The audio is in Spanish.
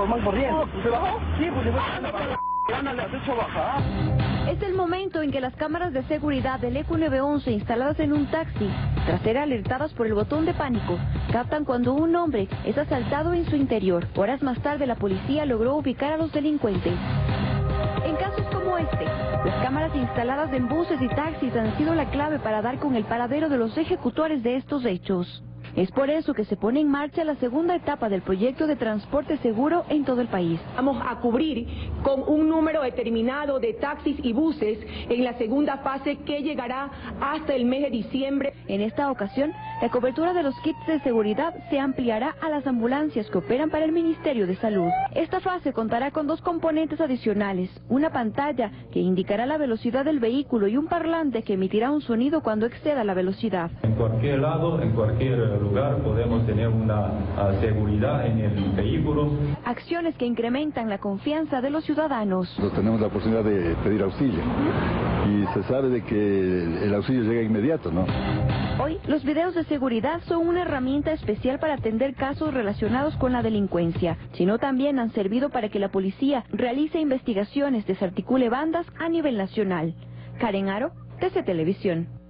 normal corriendo. ¿Se bajó? Sí, pues le has hecho bajar. Es el momento en que las cámaras de seguridad del ECU 911 instaladas en un taxi, tras ser alertadas por el botón de pánico, captan cuando un hombre es asaltado en su interior. Horas más tarde la policía logró ubicar a los delincuentes. En casos como este, las cámaras instaladas en buses y taxis han sido la clave para dar con el paradero de los ejecutores de estos hechos. Es por eso que se pone en marcha la segunda etapa del proyecto de transporte seguro en todo el país. Vamos a cubrir con un número determinado de taxis y buses en la segunda fase que llegará hasta el mes de diciembre. En esta ocasión, la cobertura de los kits de seguridad se ampliará a las ambulancias que operan para el Ministerio de Salud. Esta fase contará con dos componentes adicionales, una pantalla que indicará la velocidad del vehículo y un parlante que emitirá un sonido cuando exceda la velocidad. En cualquier lado, en cualquier lugar podemos tener una seguridad en el vehículo. Acciones que incrementan la confianza de los ciudadanos. Nosotros tenemos la posibilidad de pedir auxilio y se sabe de que el auxilio llega inmediato, ¿no? Hoy, los videos de seguridad son una herramienta especial para atender casos relacionados con la delincuencia, sino también han servido para que la policía realice investigaciones, desarticule bandas a nivel nacional. Karen Aro, TC Televisión.